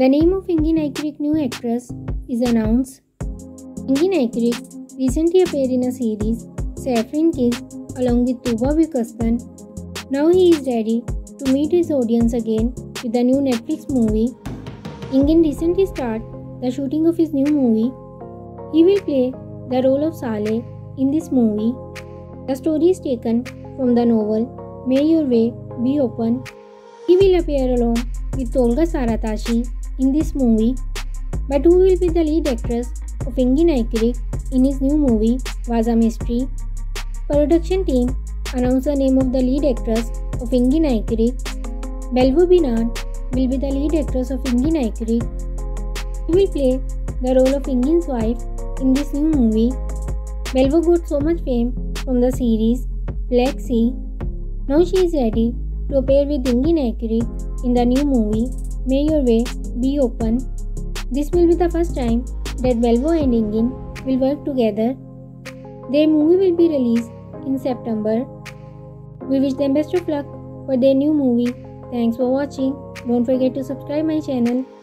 The name of Engin Aykırık's new actress is announced. Engin Aykırık recently appeared in a series, Saffron Kiss, along with Tuğba Büyükaslan. Now he is ready to meet his audience again with the new Netflix movie. Engin recently started the shooting of his new movie. He will play the role of Saleh in this movie. The story is taken from the novel May Your Way Be Open. He will appear along with Tolga Saratashi in this movie. But who will be the lead actress of Engin Aykırık in his new movie was a mystery. Production team announced the name of the lead actress of Engin Aykırık. Belvo Binan will be the lead actress of Engin Aykırık. He will play the role of Engin's wife in this new movie. Belvo got so much fame from the series Black Sea. Now she is ready to appear with Engin Aykırık in the new movie May Your Way Be Open. This will be the first time that Belvo and Engin will work together. Their movie will be released in September. We wish them best of luck for their new movie. Thanks for watching. Don't forget to subscribe my channel.